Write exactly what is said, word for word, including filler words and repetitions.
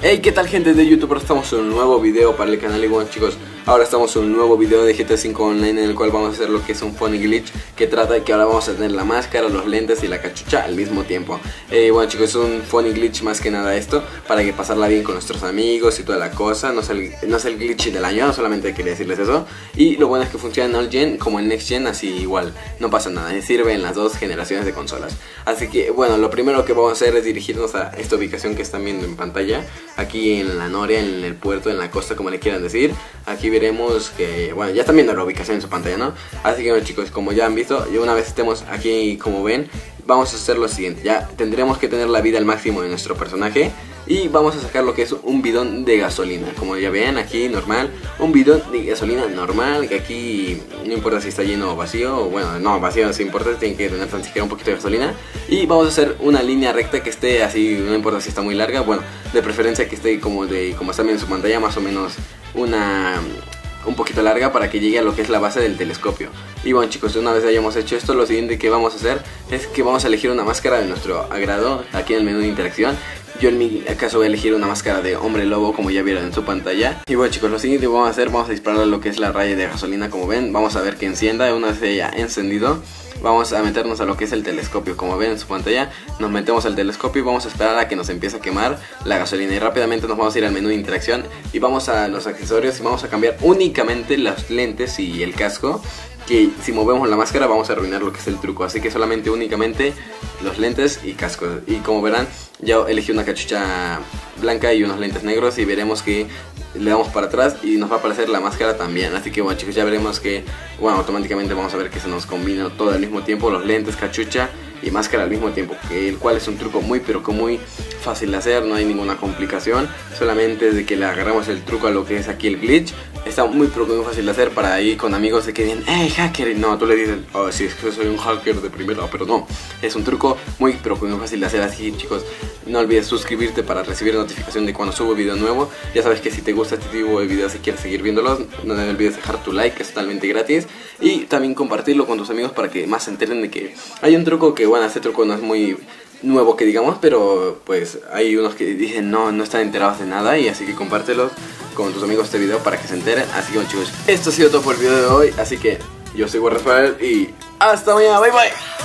Hey, ¿qué tal gente de YouTube? Ahora estamos en un nuevo video para el canal. Y bueno chicos, ahora estamos en un nuevo video de G T A cinco Online, en el cual vamos a hacer lo que es un funny glitch, que trata de que ahora vamos a tener la máscara, los lentes y la cachucha al mismo tiempo. eh, Bueno chicos, es un funny glitch más que nada esto, para que pasarla bien con nuestros amigos y toda la cosa. No es el, no es el glitch del año, solamente quería decirles eso. Y lo bueno es que funciona en All Gen como en Next Gen, así igual, no pasa nada, sirve en las dos generaciones de consolas. Así que bueno, lo primero que vamos a hacer es dirigirnos a esta ubicación que están viendo en pantalla, aquí en la Noria, en el puerto, en la costa, como le quieran decir. Aquí veremos que, bueno, ya están viendo la ubicación en su pantalla, ¿no? Así que bueno chicos, como ya han visto, y una vez estemos aquí, como ven, vamos a hacer lo siguiente. Ya tendremos que tener la vida al máximo de nuestro personaje, y vamos a sacar lo que es un bidón de gasolina. Como ya ven aquí, normal, un bidón de gasolina normal, que aquí no importa si está lleno o vacío, o bueno, no, vacío no se importa, tiene que tener tan siquiera un poquito de gasolina. Y vamos a hacer una línea recta que esté así, no importa si está muy larga, bueno, de preferencia que esté como de, como están viendo en su pantalla, más o menos una... un poquito larga, para que llegue a lo que es la base del telescopio. Y bueno chicos, una vez hayamos hecho esto, lo siguiente que vamos a hacer es que vamos a elegir una máscara de nuestro agrado aquí en el menú de interacción. Yo en mi caso voy a elegir una máscara de hombre lobo, como ya vieron en su pantalla. Y bueno chicos, lo siguiente que vamos a hacer, vamos a disparar a lo que es la raya de gasolina, como ven. Vamos a ver que encienda. Una vez haya encendido, vamos a meternos a lo que es el telescopio. Como ven en su pantalla, nos metemos al telescopio y vamos a esperar a que nos empiece a quemar la gasolina. Y rápidamente nos vamos a ir al menú de interacción y vamos a los accesorios y vamos a cambiar únicamente las lentes y el casco, que si movemos la máscara vamos a arruinar lo que es el truco. Así que solamente únicamente los lentes y cascos. Y como verán, ya elegí una cachucha blanca y unos lentes negros, y veremos que le damos para atrás y nos va a aparecer la máscara también. Así que bueno chicos, ya veremos que, bueno, automáticamente vamos a ver que se nos combina todo al mismo tiempo, los lentes, cachucha y máscara al mismo tiempo, que el cual es un truco muy pero que muy fácil de hacer, no hay ninguna complicación, solamente de que le agarramos el truco a lo que es aquí el glitch. Está muy pero muy fácil de hacer, para ir con amigos de que digan, hey hacker, no, tú le dices, oh sí, es que soy un hacker de primera, pero no, es un truco muy pero muy fácil de hacer. Así chicos, no olvides suscribirte para recibir notificación de cuando subo video nuevo. Ya sabes que si te gusta este tipo de videos y quieres seguir viéndolos, no olvides dejar tu like, que es totalmente gratis, y también compartirlo con tus amigos para que más se enteren de que hay un truco que, bueno, este truco no es muy nuevo que digamos, pero pues hay unos que dicen no, no están enterados de nada, y así que compártelos con tus amigos este video para que se enteren. Así que bueno chicos, esto ha sido todo por el video de hoy, así que yo soy Rafael y hasta mañana, bye bye.